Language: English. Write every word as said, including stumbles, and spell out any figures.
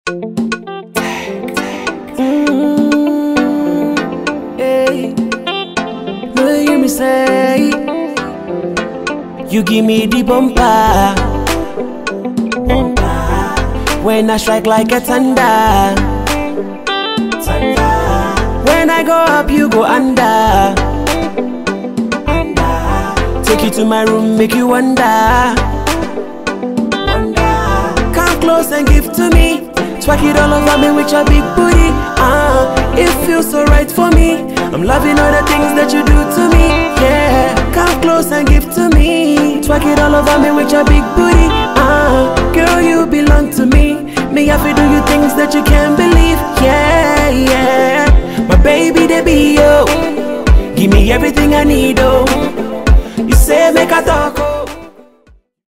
Mm, hey. No, you hear me say, you give me the bumper, bumper. When I strike like a thunder, thunder. When I go up, you go under, under. Take you to my room, make you wonder, wonder. Come close and give to me. Twerk it all over me with your big booty. Uh, it feels so right for me. I'm loving all the things that you do to me. Yeah, come close and give to me. Twerk it all over me with your big booty. Uh, girl, you belong to me. Me have to do you things that you can't believe. Yeah, yeah. My baby, they be yo. Give me everything I need, oh. You say make a talk, oh.